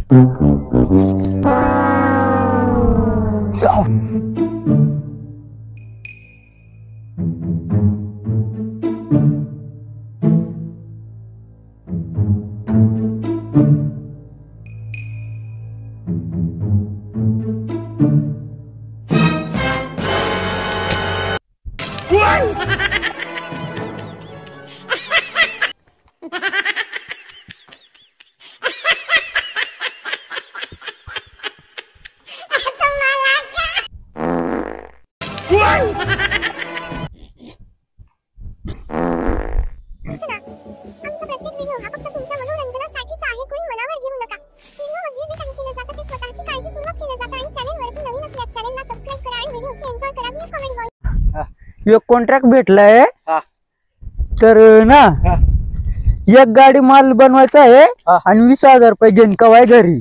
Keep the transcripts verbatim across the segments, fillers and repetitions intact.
एक कॉन्ट्रॅक्ट भेटलाय तर ना एक गाडी माल बनवायचा आहे आणि वीस हजार रुपये घेऊन कवाय घरी.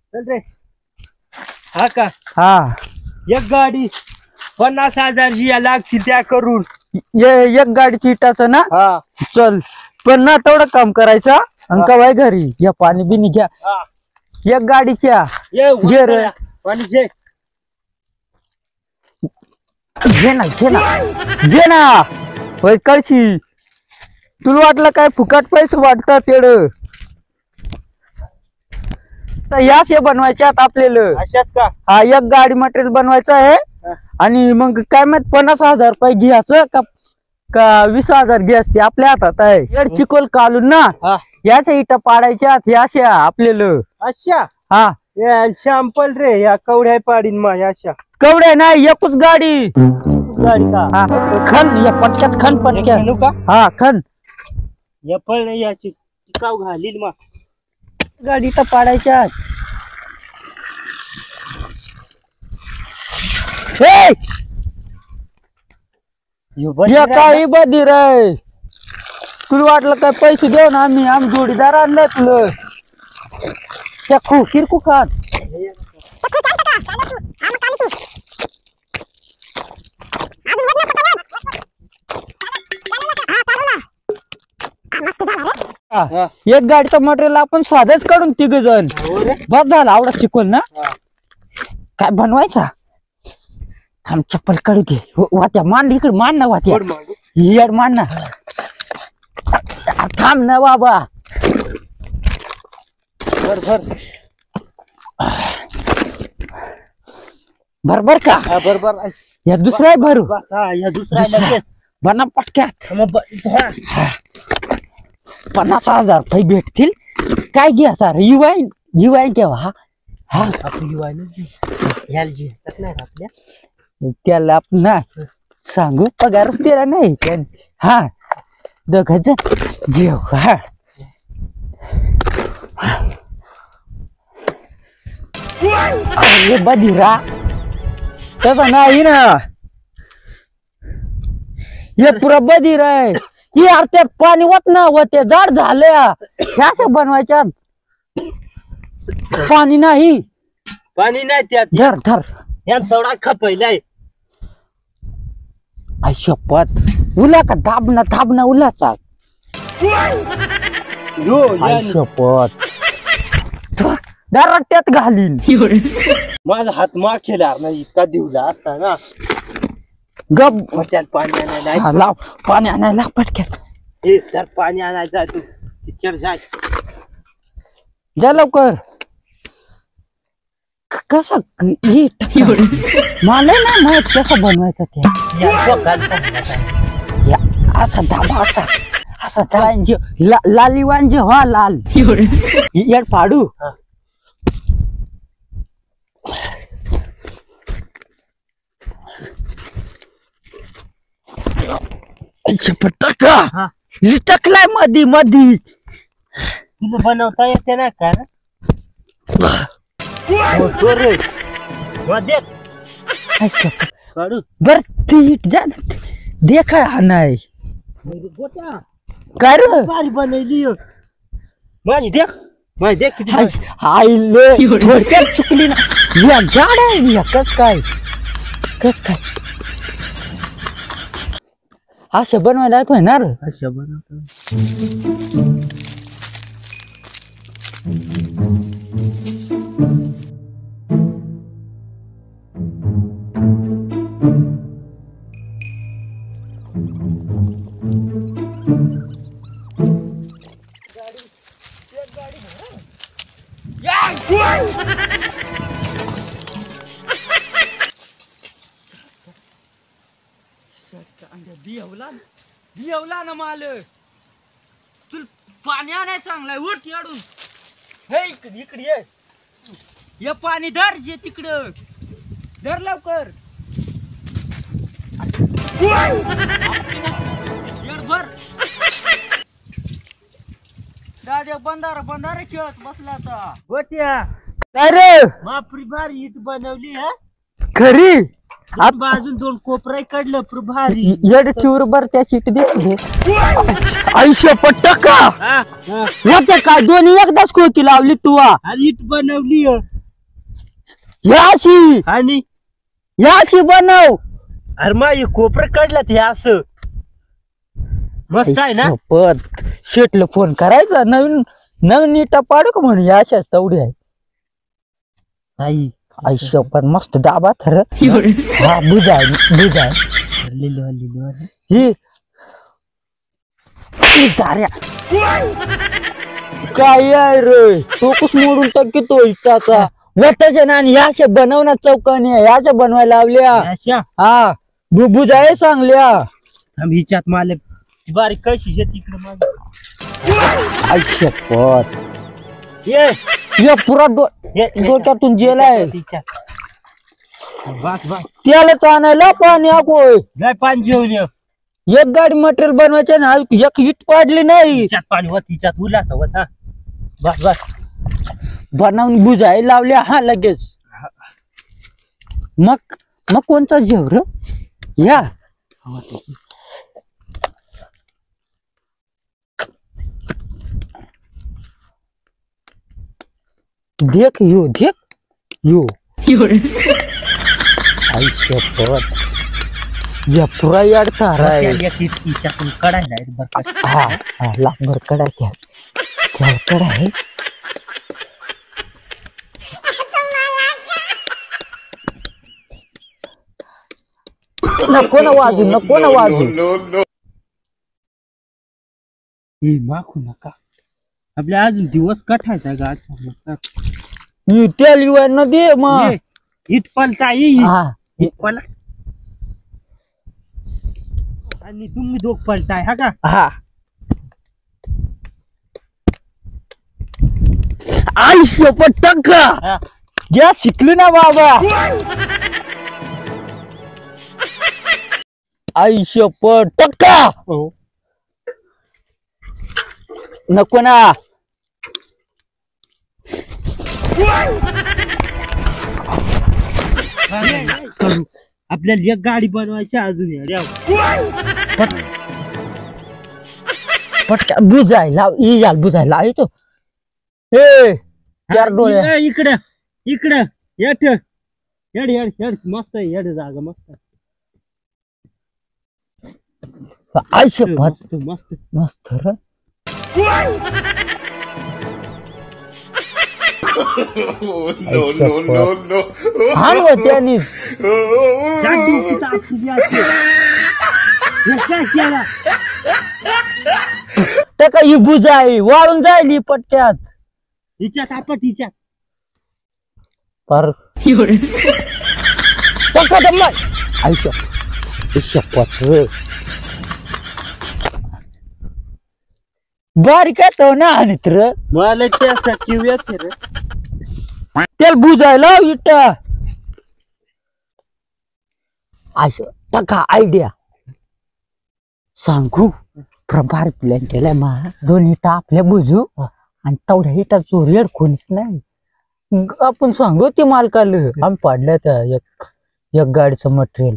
हा का? हा एक गाडी पन्नास हजार जी लागतील त्या करून एक गाडीची इटाचं ना. हा चल पण ना तेवढं काम करायचं आणि कवाय घरी. या पाणी बिनी घ्या एक गाडीच्या घे रे. पाणी घे घे ना घे ना घे ना होय कळशी. तुला वाटलं काय फुकट पैसे वाटतात तेड याच हे बनवायच्यात आपल्याला. अशाच का? हा एक गाडी मटेरियल बनवायचं आहे आणि मग काय माहित पन्नास हजार रुपये घ्यायचं का का वीस हजार घ्यायच ते आपल्या हातात आहे. येड चिकोल काढून ना याच्या इटा पाडायच्या याशा आपल्याला. अच्छा हा शॅम्पल रे या कवड्या पाडीन मा अशा कवड्या नाही एकच गाडी. गाडी का? खन या पटक्यात खन पटक्यात का? हा खन या पण याची टिकाव घालील मा गाडी तर पाडायच्या. काही बधीर आहे. तुला वाटलं काय पैसे देऊ ना आम्ही आम्ही जोडीदार आणलं तुला त्या खू किरकू खात. एक गाडीचं मटेरियल आपण साधच काढून तिघ जण बस झाला. आवडा चिकोल ना काय बनवायचा. थांब चप्पल काढू दे. वाट्या मान इकडे मान ना वाट्या येड मान ना. थांब ना बाबा. भर भर बरोबर का? बरोबर. या दुसरा भरू या दुसऱ्या बना पटक्यात पन्नास हजार रुपये भेटतील. काय घ्या सर युवाईन युवाईन केव्हा हा हा आपली युवाईन आपल्या त्याला आपण ना सांगू पगारच दिला नाही. हा दोघ जण जेव. हा बधीरा तसं नाही ना. हे पुरा बधीर आहे. हे यार त्यात पाणी होत ना व ते जाड झाल्या ह्या बनवायच्या. पाणी नाही पाणी नाही त्यात. धर धर या थोडा खपयलाय. शपथ उला का दाबना दाबना उलाचा शपथ डायरेक्ट घालीन. माझा हात मा केला नाही इतका दिवला असता ना. गप पाणी आणायला लाव पाणी आणायला पटक्यात. तर पाणी आणायचं तू टीचर जाय जा लवकर. कसं मला नाही माहित कसं बनवायचं ते. असा धाबा असा असा तळांजी लाली वांजी हा लाल येड पाडू. टका लिटकलाय मधी मधी. तुला बनवता येते ना का? बर ती जा देखा हा नाही काय रे भारी बनवली माझी. देख माझी देख किती आईले थोडक्यात चुकली ना. या झाड आहे कस काय कस काय असं बनवायला येणार. असं बनवतो भिवला भिवला ना माल तुला पाणी आणाय सांगलाय उठ याडून हे इकडे इकडे ये ये पाणी धर जे तिकडं धर लवकर भर दादा बंधारा बंधारा खेळत बसला आता गोट्या अरे मापरी भारी इट बनवली हा खरी बाजून दोन कोपराय काढलं प्र भारी येड ठेवर बर त्या सीट दे आयुष्य पट्टका हा हा. होते काय दोन्ही एकदाच खोकी लावली तू आणि इट बनवली हो. याशी आणि याशी बनव अरे मा हे कोपर काढलं ते असं मस्त आहे ना पद शेटला फोन करायचा नवीन नवीन इटा पाडू का म्हणून अशाच तेवढी आहे आई आयुष्य पण मस्त दाबा थर हा बुजाय बुजाय लिलो लिलो ही दार्या काय आहे रे तो कुस मोडून टाकी तो इटाचा वटाच्या ना याशे बनवणार चौकाने याच्या बनवायला लावल्या अशा हा बुजाय सांगल्या आम्ही हिच्यात माले बारीक कळशी तिकडे माझ आयुष्य पद ये ये पुरा डो ये डोक्यातून जेल आहे बस बस त्यालाच आणायला पाणी आकोय जाय पाणी घेऊन ये एक गाडी मटेरियल बनवायचे ना एक हिट पाडली नाही हिच्यात पाणी होत हिच्यात उल्हास होत हा बस बस बनवून बुजाय लावल्या हा लगेच मग मग कोणता जेव र या देख यो देख यो आयुष्य पद या पुरा याडता राय हिच्यातून काढायला बरं हा हा लांबर कडा त्या त्या कडा आहे नको ना वाजू नको ना वाजू हे माखू नका आपल्या अजून दिवस कठायचा गा तेल युवा न दे मग इट पलटा येईल हा इट पला आणि तुम्ही दोघ पलटाय हा का हा आयुष्य पण टक्का हा. या शिकली ना बाबा आयुष्य पण टक्का हो नको ना करू आपल्याला एक गाडी बनवायची अजून पटका बुजाय लाव याल बुजाय लाव येतो ए चार डोळे इकडं इकडं येठ येड येड येड मस्त आहे येड जागा मस्त आयुष्य मस्त मस्त मस्त र हान त्यानी टका ही बुजाय वाळून जायली पट्ट्यात हिच्यात आपट हिच्यात पर टका दम आयुष्य आयुष्य पत्र बारीक आहे तो ना मित्र मला त्या किव्याच रे त्याला बुजायला इटा आयुष्य टका आयडिया सांगू प्रभार प्लॅन केलाय मा दोन इटा आपल्या बुजू आणि तेवढ्या इटा चोरी कोणीच नाही आपण सांगू ते मालकाला आम्ही पाडलं त्या एक एक गाडीचं मटेरियल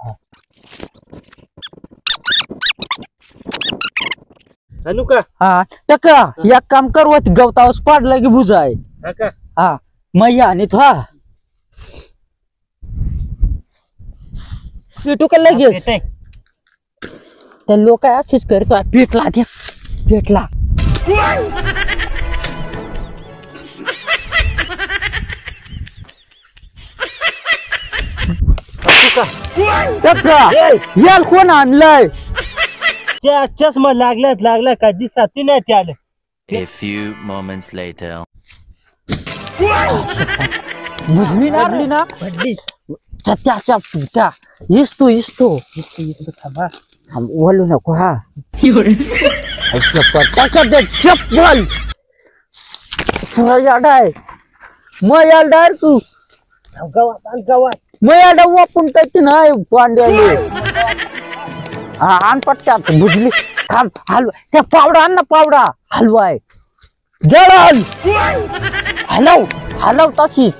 आणू का हा टका एक काम करवत गवतावस पाडला की बुजाय हा का हा मैया आणि तो हा पेटू का लगेच येतंय. त्या लोक असेच करतो पेटला त्या पेटला टका याल कोण आणलंय त्या चष्मा लागल्यात लागला का दिसतात ती नाही ते आलं A few moments later. बुजली ना आली ना पडलीस त्या त्याच्या त्या इसतो इसतो थांबा बोलू नको हा चप्पल चप्पल याडाय मग याडाय तू गावात आण गावात मग याडा वापून टाकते नाही पांड्याले हा आण पट्ट्यात बुजली थांब हलवा त्या पावडा आण ना पावडा हलवाय जळल हलव हलव तशीच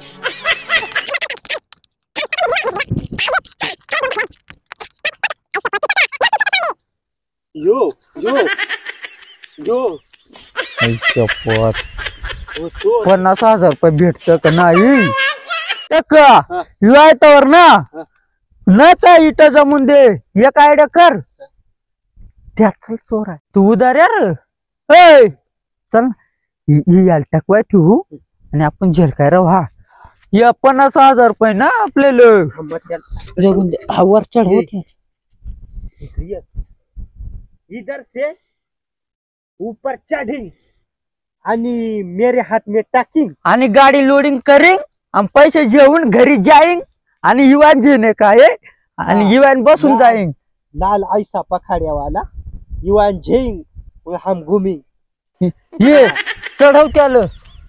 यो यो यो शपथ ओ तो पन्नास हजार रुपये भेटत का नाही ते का हा. यायतावर ना हा. न का इटा जमून दे एक आयडिया कर त्याच चोर आहे तू उदार यार ए चल ना. ही ही याल टाकवाय ठेवू आणि आपण झेल काय राहू हा या पन्नास हजार रुपये ना आपल्याला थांबा त्याला जगून दे. हा वर चढ होते इकडे इधर से ऊपर चढ़ी आणि मेरे हाथ में टाकिंग आणि गाडी लोडिंग करेन आणि पैसे जेवून घरी जाईन आणि युवान जेने काय आणि हा. युवान बसून लाल. जाईन लाल ऐसा पखाड़िया वाला युवान झेंग और हम घूमी ये चढव त्याला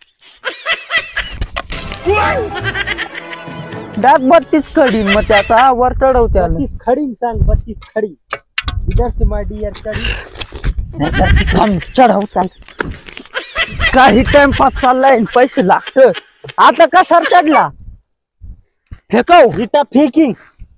डाक बत्तीस खडी मग त्याचा वर चढव त्याला बत्तीस खड़ी सांग बत्तीस खड़ी इधर से माय डियर चढ़ी थांब, चढव त्याला काही टाइम पास चाललाय पैसे लागत आता कसा चढला फेकव इटा फेकिंग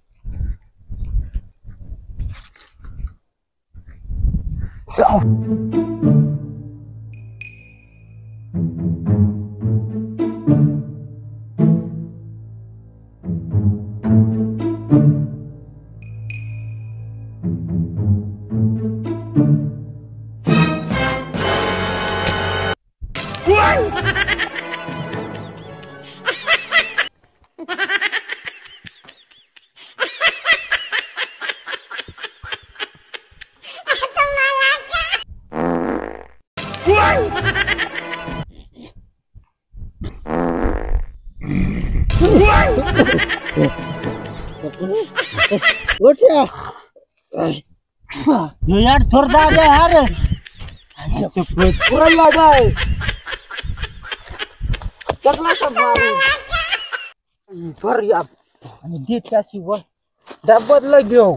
उठ्या यार थोडा रे यार पूरा लगा है चकला का मारू भर या आणि दे त्याची वर डबल घेऊ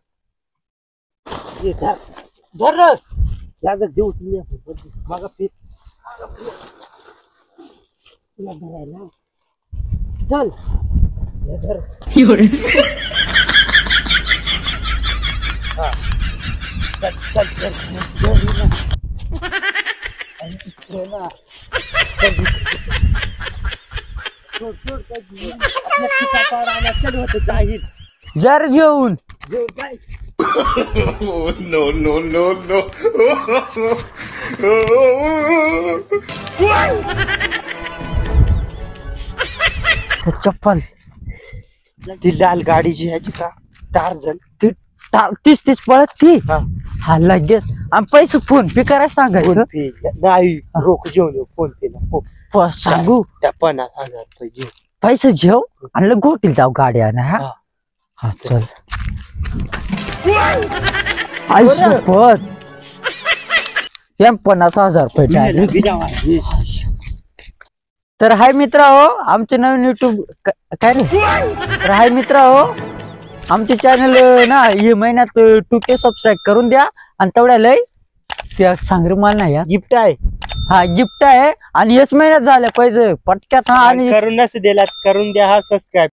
ये धर धर जागा देऊ तुम्ही मागा फिर तुला धरायला चल हे धर चल चल चल घरी ना. आणि इकडे ना छोड छोड काय आपल्या ठिकाणावर आला चल होतं जाहीर जर घेऊन घेऊन जाय Oh, no, no, no, no. ते चप्पल ती लाल गाडी जी ह्याची का टार्झन ती ता- तीस तीस पळत ती हा हा लगेच आणि पैसे फोन पे करायला फोन सांगायचं पे नाही रोख घेऊन येऊ फोन पे ला प- सांगू त्या पन्नास हजार रुपये घेऊ पैसे घेऊ आणि लग गोटील जाऊ गाड्या ना हा हा. हा चल आई शपथ एम पन्नास हजार रुपये डायरेक्ट बिना वाजवी. तर हाय मित्र हो आमचे नवीन युट्यूब काय रे तर हाय मित्र हो आमचे चॅनल ना हे महिन्यात टू के सबस्क्राईब करून द्या आणि तेवढ्या लय त्या सांगरी माल नाही यार गिफ्ट आहे हा गिफ्ट आहे आणि हेच महिन्यात झालं पाहिजे पटक्यात हा आणि करून नस दिला करून द्या हा सबस्क्राईब